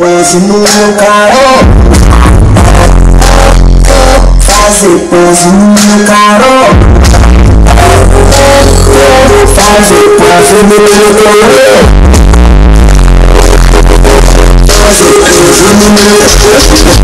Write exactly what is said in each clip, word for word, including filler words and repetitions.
pose no meu carro. Fazer pose no meu carro. Fazer pose no meu carro. Fazer pose no meu carro.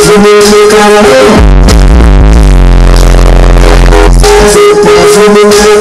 Fazer pose no meu